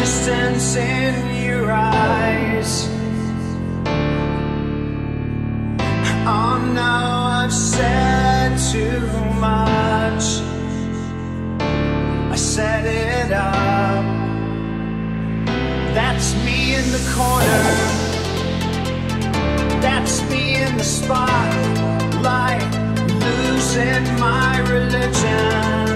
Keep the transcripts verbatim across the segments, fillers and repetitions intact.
distance in your eyes. Oh no, I've said too much. I set it up. That's me in the corner. That's me in the spotlight, losing my religion,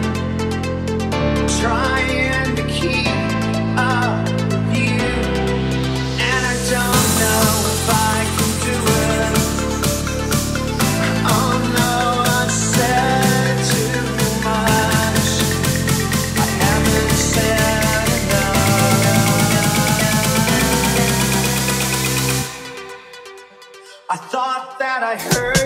trying to keep up with you, and I don't know if I can do it. Oh no, I've said too much. I haven't said enough. I thought that I heard